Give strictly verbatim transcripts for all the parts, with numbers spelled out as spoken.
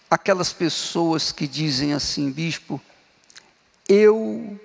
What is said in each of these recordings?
aquelas pessoas que dizem assim: bispo, eu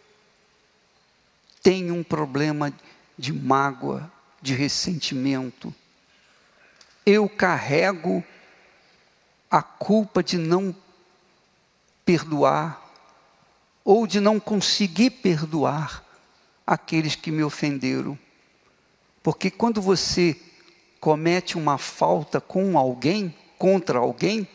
tenho um problema de mágoa, de ressentimento, eu carrego a culpa de não perdoar, ou de não conseguir perdoar aqueles que me ofenderam. Porque quando você comete uma falta com alguém, contra alguém,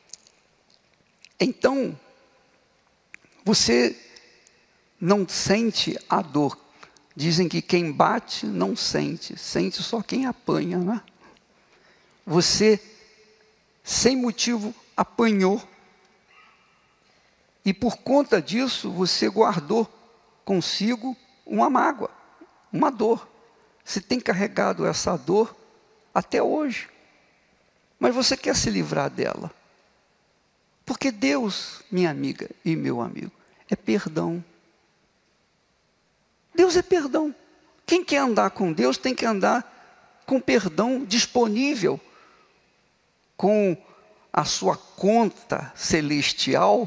então você não sente a dor. Dizem que quem bate não sente, sente só quem apanha, né? Você, sem motivo, apanhou. E por conta disso, você guardou consigo uma mágoa, uma dor. Você tem carregado essa dor até hoje. Mas você quer se livrar dela. Porque Deus, minha amiga e meu amigo, é perdão. Deus é perdão. Quem quer andar com Deus tem que andar com perdão disponível, com a sua conta celestial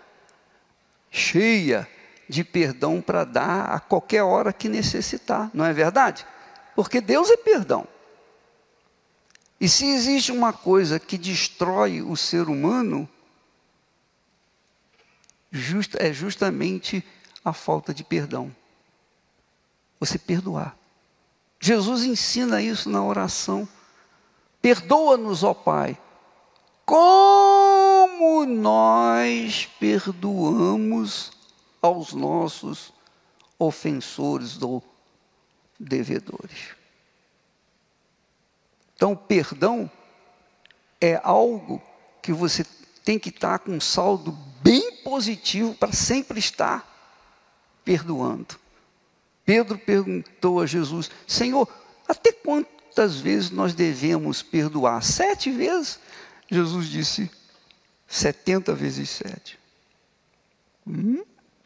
cheia de perdão para dar a qualquer hora que necessitar, não é verdade? Porque Deus é perdão. E se existe uma coisa que destrói o ser humano, just, é justamente a falta de perdão. Você perdoar. Jesus ensina isso na oração. Perdoa-nos, ó Pai, como nós perdoamos aos nossos ofensores ou devedores. Então, perdão é algo que você tem que estar com um saldo bem positivo para sempre estar perdoando. Pedro perguntou a Jesus: Senhor, até quantas vezes nós devemos perdoar? Sete vezes? Jesus disse: setenta vezes sete. Hum?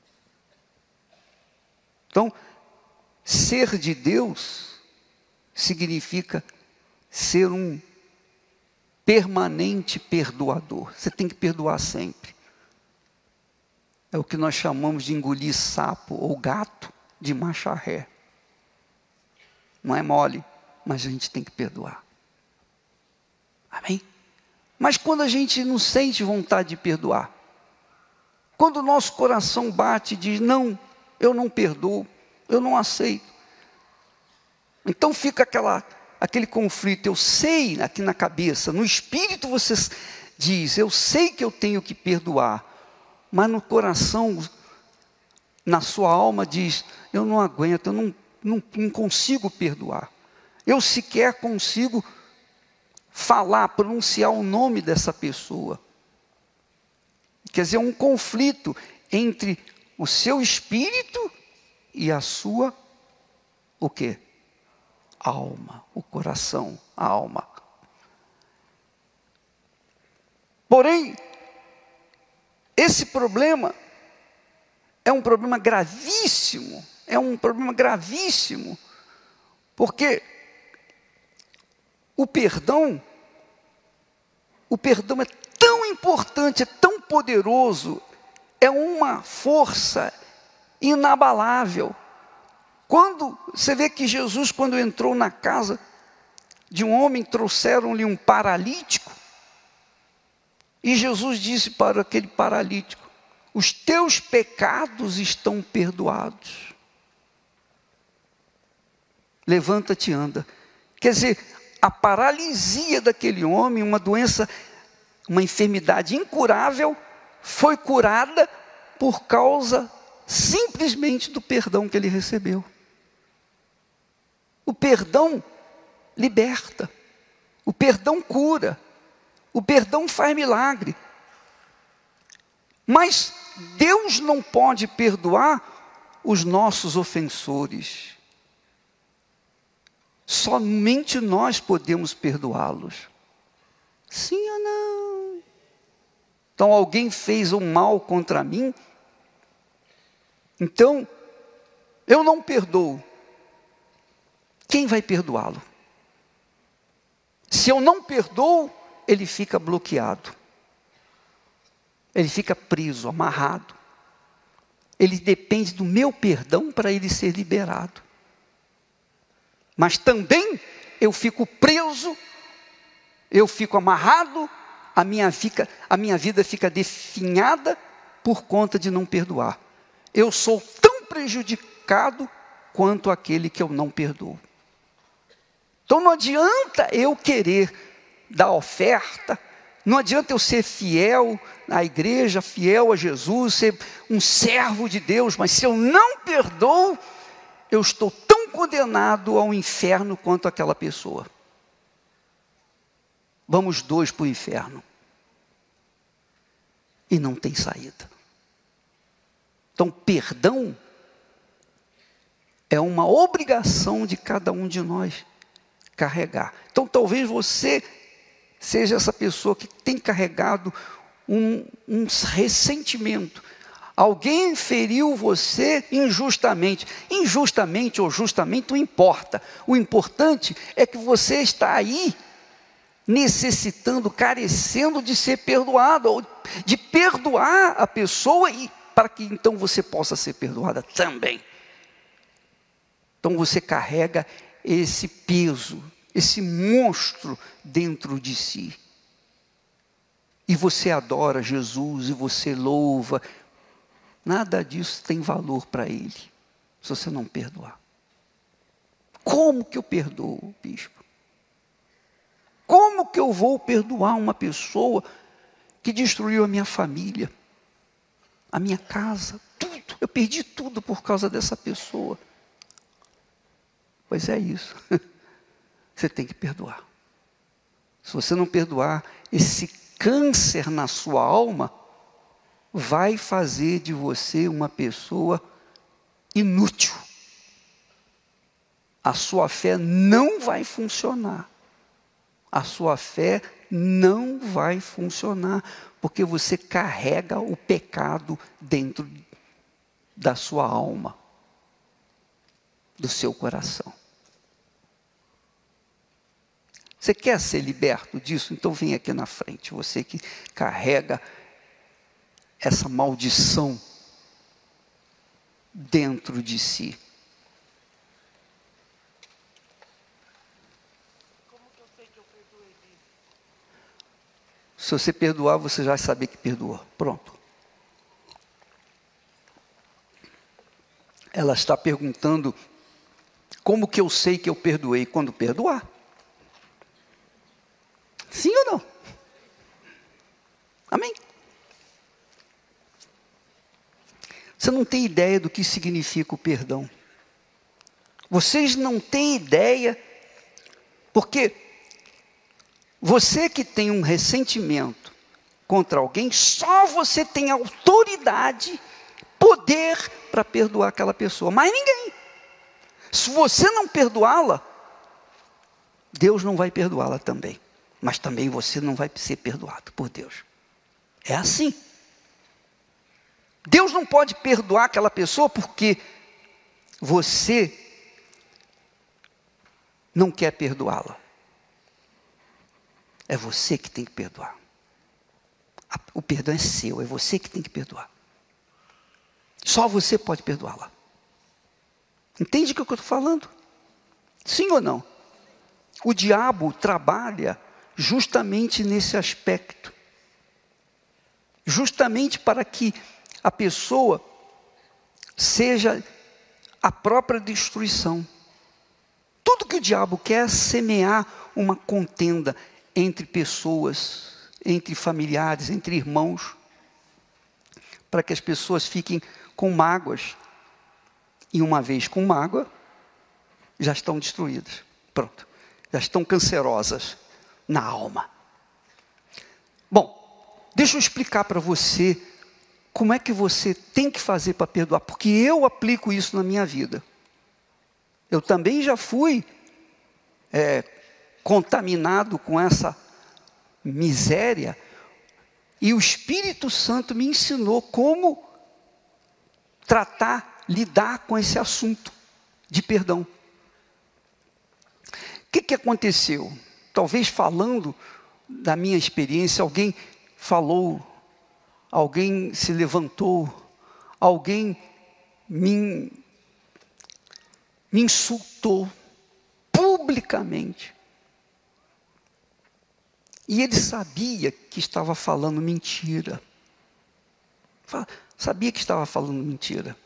Então, ser de Deus significa ser um permanente perdoador. Você tem que perdoar sempre. É o que nós chamamos de engolir sapo ou gato de marcha ré. Não é mole, mas a gente tem que perdoar. Amém? Mas quando a gente não sente vontade de perdoar, quando o nosso coração bate e diz: não, eu não perdoo, eu não aceito. Então fica aquela, aquele conflito. Eu sei aqui na cabeça, no espírito você diz: eu sei que eu tenho que perdoar. Mas no coração, na sua alma diz: eu não aguento, eu não, não, não consigo perdoar. Eu sequer consigo falar, pronunciar o nome dessa pessoa. Quer dizer, um conflito entre o seu espírito e a sua, o quê? Alma, o coração, a alma. Porém, esse problema é um problema gravíssimo, é um problema gravíssimo, porque o perdão, o perdão é tão importante, é tão poderoso, é uma força inabalável. Quando você vê que Jesus, quando entrou na casa de um homem, trouxeram-lhe um paralítico, e Jesus disse para aquele paralítico: os teus pecados estão perdoados. Levanta-te e anda. Quer dizer, a paralisia daquele homem, uma doença, uma enfermidade incurável, foi curada por causa simplesmente do perdão que ele recebeu. O perdão liberta, o perdão cura, o perdão faz milagre. Mas Deus não pode perdoar os nossos ofensores. Somente nós podemos perdoá-los. Sim ou não? Então alguém fez um mal contra mim, então eu não perdoo. Quem vai perdoá-lo? Se eu não perdoo, ele fica bloqueado. Ele fica preso, amarrado. Ele depende do meu perdão para ele ser liberado. Mas também eu fico preso, eu fico amarrado, a minha, fica, a minha vida fica definhada por conta de não perdoar. Eu sou tão prejudicado quanto aquele que eu não perdoo. Então não adianta eu querer dar oferta, não adianta eu ser fiel à igreja, fiel a Jesus, ser um servo de Deus, mas se eu não perdoo, eu estou tão condenado ao inferno quanto aquela pessoa. Vamos dois para o inferno. E não tem saída. Então, perdão é uma obrigação de cada um de nós carregar. Então, talvez você seja essa pessoa que tem carregado um, um ressentimento. Alguém feriu você injustamente. Injustamente ou justamente não importa. O importante é que você está aí necessitando, carecendo de ser perdoado, ou de perdoar a pessoa, e para que então você possa ser perdoada também. Então você carrega esse peso, esse monstro dentro de si. E você adora Jesus, e você louva. Nada disso tem valor para ele, se você não perdoar. Como que eu perdoo, bispo? Como que eu vou perdoar uma pessoa que destruiu a minha família, a minha casa, tudo? Eu perdi tudo por causa dessa pessoa. Pois é isso. Você tem que perdoar. Se você não perdoar, esse câncer na sua alma vai fazer de você uma pessoa inútil. A sua fé não vai funcionar. A sua fé não vai funcionar, porque você carrega o pecado dentro da sua alma, do seu coração. Você quer ser liberto disso? Então vem aqui na frente, você que carrega essa maldição dentro de si. Se você perdoar, você já vai saber que perdoou. Pronto. Ela está perguntando, como que eu sei que eu perdoei? Quando perdoar. Sim ou não? Amém? Você não tem ideia do que significa o perdão. Vocês não têm ideia, porque você que tem um ressentimento contra alguém, só você tem autoridade, poder para perdoar aquela pessoa, mas ninguém. Se você não perdoá-la, Deus não vai perdoá-la também, mas também você não vai ser perdoado por Deus. É assim. Deus não pode perdoar aquela pessoa porque você não quer perdoá-la. É você que tem que perdoar. O perdão é seu, é você que tem que perdoar. Só você pode perdoá-la. Entende o que eu estou falando? Sim ou não? O diabo trabalha justamente nesse aspecto. Justamente para que a pessoa seja a própria destruição. Tudo que o diabo quer é semear uma contenda entre pessoas, entre familiares, entre irmãos, para que as pessoas fiquem com mágoas. E uma vez com mágoa, já estão destruídas. Pronto. Já estão cancerosas na alma. Bom, deixa eu explicar para você como é que você tem que fazer para perdoar, porque eu aplico isso na minha vida. Eu também já fui é, contaminado com essa miséria, e o Espírito Santo me ensinou como tratar, lidar com esse assunto de perdão. O que, que aconteceu? Talvez falando da minha experiência, alguém falou alguém se levantou, alguém me, me insultou publicamente. E ele sabia que estava falando mentira. Sabia que estava falando mentira.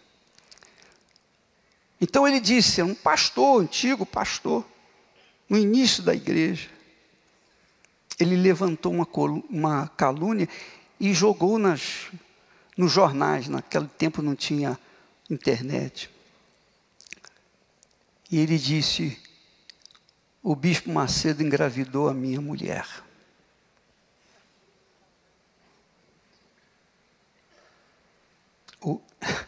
Então ele disse, um pastor, antigo pastor, no início da igreja, ele levantou uma, uma calúnia e jogou nas, nos jornais. Naquele tempo não tinha internet. E ele disse, o bispo Macedo engravidou a minha mulher. O...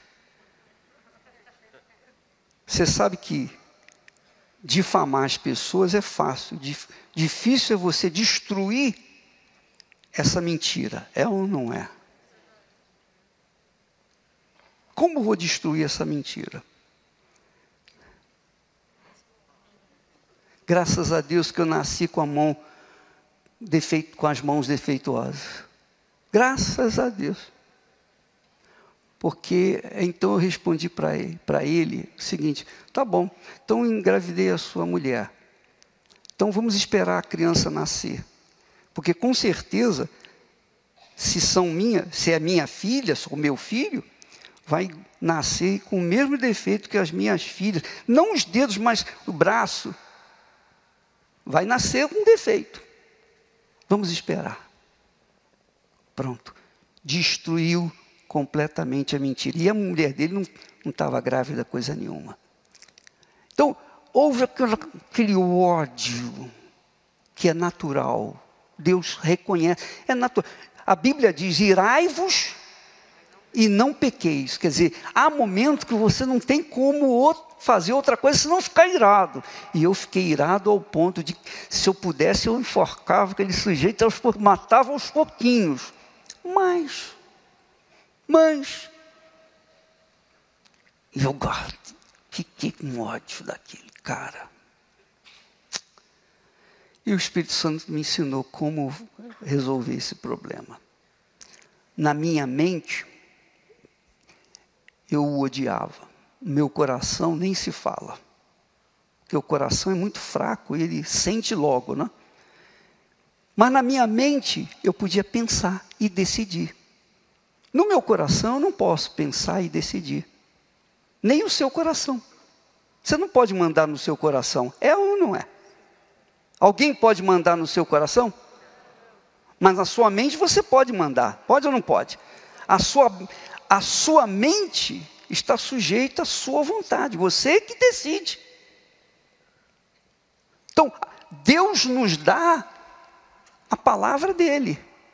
Você sabe que difamar as pessoas é fácil. Dif... Difícil é você destruir essa mentira. É ou não é? Como vou destruir essa mentira? Graças a Deus que eu nasci com a mão defeito, com as mãos defeituosas. Graças a Deus. Porque então eu respondi para ele, para ele o seguinte, tá bom, então eu engravidei a sua mulher. Então vamos esperar a criança nascer. Porque com certeza, se são minha, se é minha filha, se é o meu filho, vai nascer com o mesmo defeito que as minhas filhas. Não os dedos, mas o braço. Vai nascer com defeito. Vamos esperar. Pronto. Destruiu completamente a mentira. E a mulher dele não não estava grávida coisa nenhuma. Então, houve aquele, aquele ódio que é natural. Deus reconhece. É natural. A Bíblia diz, irai-vos e não pequeis. Quer dizer, há momentos que você não tem como fazer outra coisa senão ficar irado. E eu fiquei irado ao ponto de, se eu pudesse, eu enforcava aquele sujeito, eu matava aos pouquinhos. Mas, mas, eu fiquei com ódio daquele cara. E o Espírito Santo me ensinou como resolver esse problema. Na minha mente, eu o odiava. Meu coração nem se fala. Porque o coração é muito fraco, ele sente logo, né? Mas na minha mente, eu podia pensar e decidir. No meu coração, eu não posso pensar e decidir. Nem o seu coração. Você não pode mandar no seu coração. É ou não é? Alguém pode mandar no seu coração? Mas na sua mente você pode mandar. Pode ou não pode? A sua, a sua mente está sujeita à sua vontade. Você que decide. Então, Deus nos dá a palavra dele.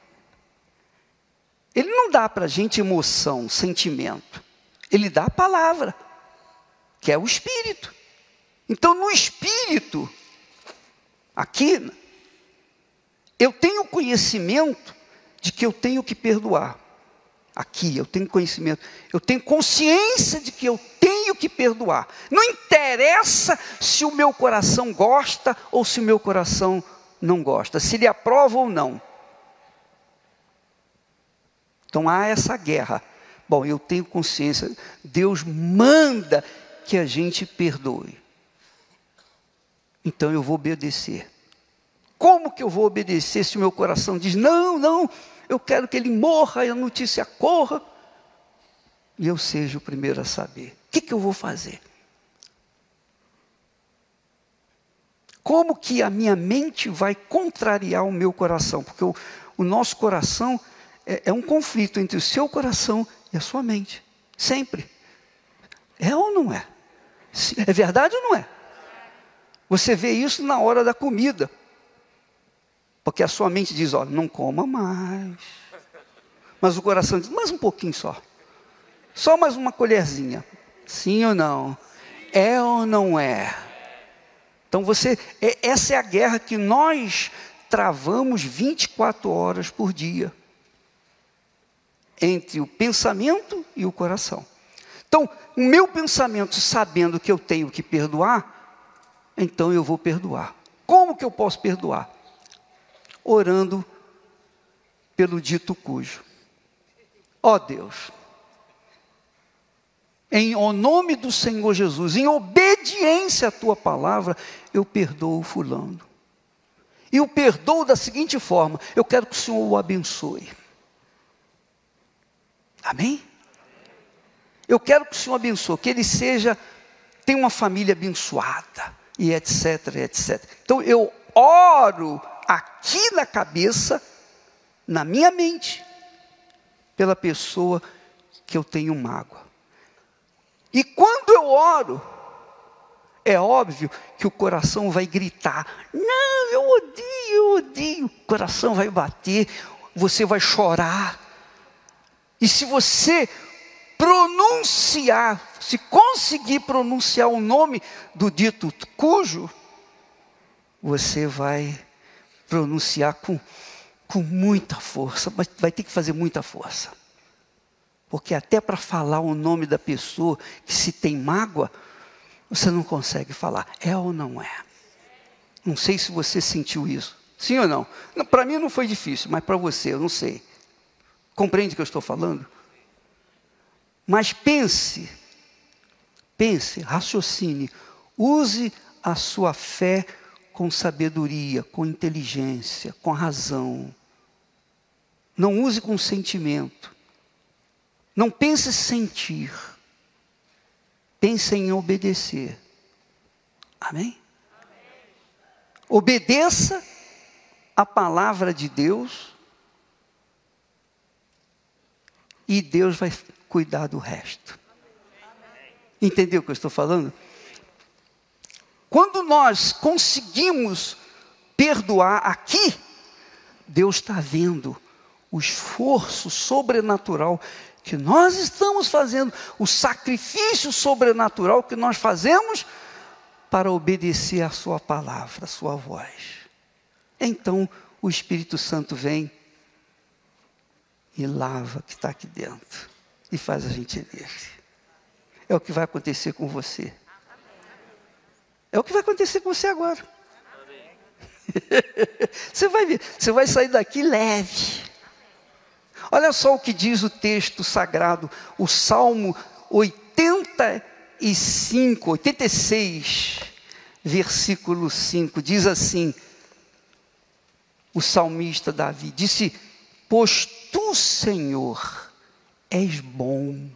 Ele não dá para a gente emoção, sentimento. Ele dá a palavra, que é o Espírito. Então, no Espírito, aqui, eu tenho conhecimento de que eu tenho que perdoar. Aqui, eu tenho conhecimento. Eu tenho consciência de que eu tenho que perdoar. Não interessa se o meu coração gosta ou se o meu coração não gosta. Se ele aprova ou não. Então, há essa guerra. Bom, eu tenho consciência. Deus manda que a gente perdoe. Então, eu vou obedecer. Como que eu vou obedecer se o meu coração diz, não, não, eu quero que ele morra e a notícia corra, e eu seja o primeiro a saber. O que, que eu vou fazer? Como que a minha mente vai contrariar o meu coração? Porque o, o nosso coração é, é um conflito entre o seu coração e a sua mente. Sempre. É ou não é? É verdade ou não é? Você vê isso na hora da comida. Porque a sua mente diz, olha, não coma mais. Mas o coração diz, mais um pouquinho só. Só mais uma colherzinha. Sim ou não? É ou não é? Então você, é, essa é a guerra que nós travamos vinte e quatro horas por dia. Entre o pensamento e o coração. Então, o meu pensamento, sabendo que eu tenho que perdoar, então eu vou perdoar. Como que eu posso perdoar? Orando pelo dito cujo. Ó Deus, em o nome do Senhor Jesus, em obediência à tua palavra, eu perdoo o fulano. E o perdoo da seguinte forma: eu quero que o Senhor o abençoe. Amém? Eu quero que o Senhor abençoe, que ele seja, tenha uma família abençoada, e etc, etcétera. Então eu oro aqui na cabeça, na minha mente, pela pessoa que eu tenho mágoa. E quando eu oro, é óbvio que o coração vai gritar: não, eu odeio, eu odeio. O coração vai bater, você vai chorar. E se você pronunciar, se conseguir pronunciar o nome do dito cujo, você vai pronunciar com, com muita força, mas vai ter que fazer muita força. Porque até para falar o nome da pessoa que se tem mágoa, você não consegue falar. É ou não é? Não sei se você sentiu isso. Sim ou não? Não, para mim não foi difícil, mas para você, eu não sei. Compreende o que eu estou falando? Mas pense, pense, raciocine, use a sua fé com sabedoria, com inteligência, com razão. Não use com sentimento. Não pense sentir. Pense em obedecer. Amém? Obedeça a palavra de Deus e Deus vai cuidar do resto. Entendeu o que eu estou falando? Quando nós conseguimos perdoar aqui, Deus está vendo o esforço sobrenatural que nós estamos fazendo, o sacrifício sobrenatural que nós fazemos para obedecer a sua palavra, a sua voz. Então o Espírito Santo vem e lava o que está aqui dentro e faz a gente livre. É o que vai acontecer com você. É o que vai acontecer com você agora. Você vai ver, você vai sair daqui leve. Olha só o que diz o texto sagrado, o Salmo oitenta e cinco, oitenta e seis, versículo cinco, diz assim, o salmista Davi, disse: pois tu, Senhor, és bom.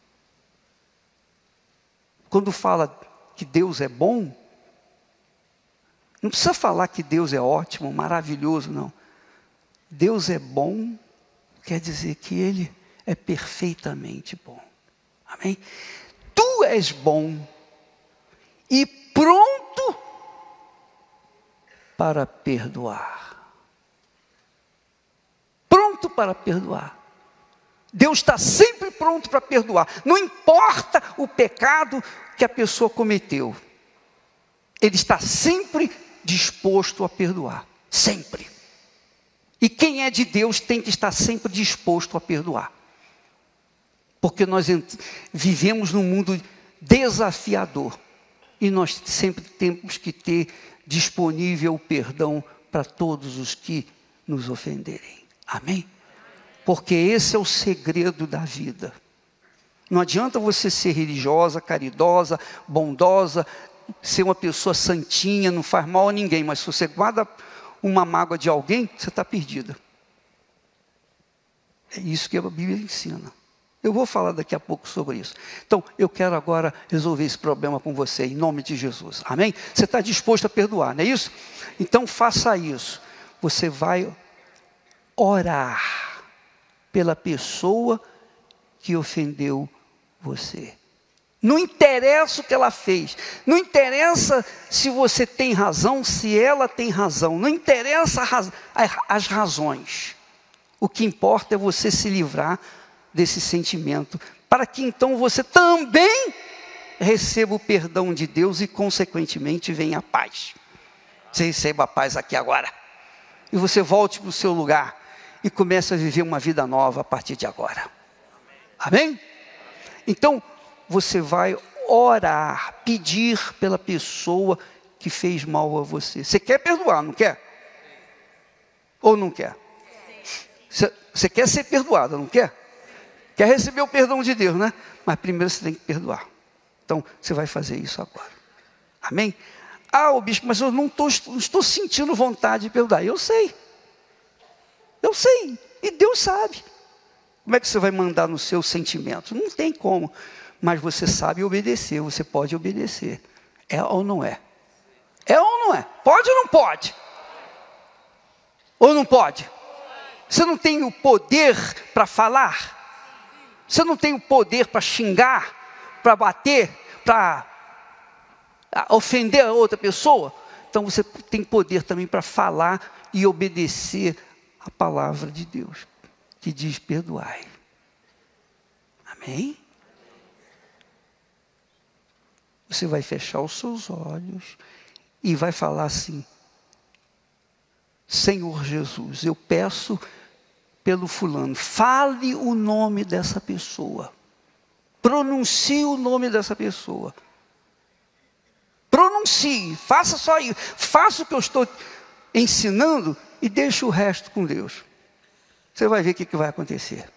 Quando fala que Deus é bom, não precisa falar que Deus é ótimo, maravilhoso, não. Deus é bom, quer dizer que Ele é perfeitamente bom. Amém? Tu és bom e pronto para perdoar. Pronto para perdoar. Deus está sempre pronto para perdoar. Não importa o pecado que a pessoa cometeu. Ele está sempre disposto a perdoar. Sempre. E quem é de Deus tem que estar sempre disposto a perdoar. Porque nós vivemos num mundo desafiador. E nós sempre temos que ter disponível o perdão para todos os que nos ofenderem. Amém? Porque esse é o segredo da vida. Não adianta você ser religiosa, caridosa, bondosa, ser uma pessoa santinha, não faz mal a ninguém, mas se você guarda uma mágoa de alguém, você está perdida. É isso que a Bíblia ensina. Eu vou falar daqui a pouco sobre isso. Então, eu quero agora resolver esse problema com você, em nome de Jesus. Amém? Você está disposto a perdoar, não é isso? Então, faça isso. Você vai orar pela pessoa que ofendeu você. Não interessa o que ela fez. Não interessa se você tem razão, se ela tem razão. Não interessa as razões. O que importa é você se livrar desse sentimento, para que então você também receba o perdão de Deus e consequentemente venha a paz. Você receba a paz aqui agora. E você volte para o seu lugar e comece a viver uma vida nova a partir de agora. Amém? Então, você vai orar, pedir pela pessoa que fez mal a você. Você quer perdoar, não quer? Ou não quer? Você, você quer ser perdoada, não quer? Quer receber o perdão de Deus, né? Mas primeiro você tem que perdoar. Então, você vai fazer isso agora. Amém? Ah, o bispo, mas eu não estou, não estou sentindo vontade de perdoar. Eu sei. Eu sei. E Deus sabe. Como é que você vai mandar no seu sentimento? Não tem como. Mas você sabe obedecer. Você pode obedecer. É ou não é? É ou não é? Pode ou não pode? Ou não pode? Você não tem o poder para falar? Você não tem o poder para xingar, para bater, para ofender a outra pessoa? Então você tem poder também para falar e obedecer a palavra de Deus, que diz perdoai. Amém? Você vai fechar os seus olhos e vai falar assim: Senhor Jesus, eu peço pelo fulano, fale o nome dessa pessoa, pronuncie o nome dessa pessoa, pronuncie, faça só isso, faça o que eu estou ensinando e deixe o resto com Deus. Você vai ver o que, que vai acontecer.